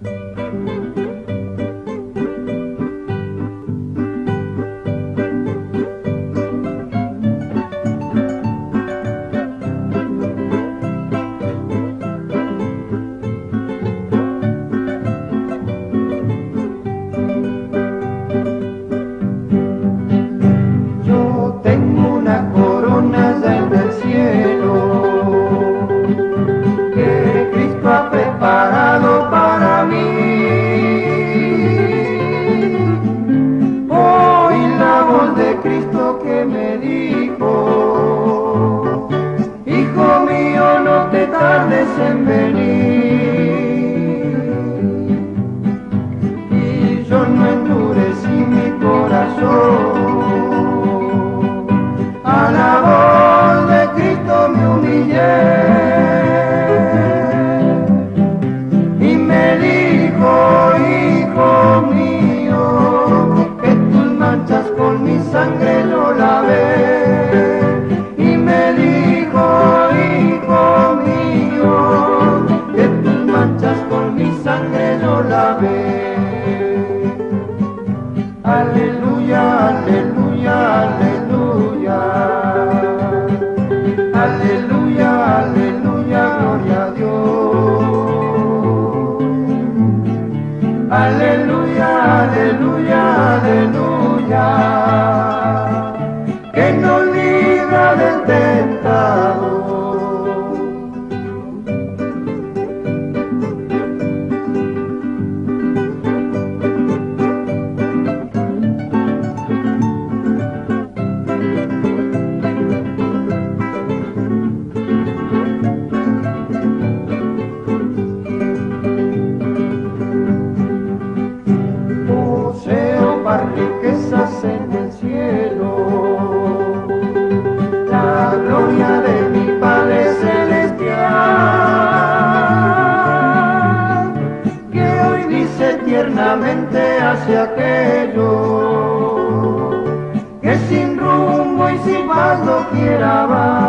En venir, y yo no endurecí mi corazón, a la voz de Cristo me humillé y me dijo, hijo mío, que tus manchas con mi sangre lo lavé, y me dijo, hijo mío, que tus manchas con mi sangre lo lavé. Aleluya, aleluya, aleluya. Aleluya, aleluya, gloria a Dios. Aleluya, aleluya, aleluya, que nos libra del tentador. Riquezas en el cielo, la gloria de mi Padre celestial, que hoy dice tiernamente hacia aquello que sin rumbo y sin paz no quiera va.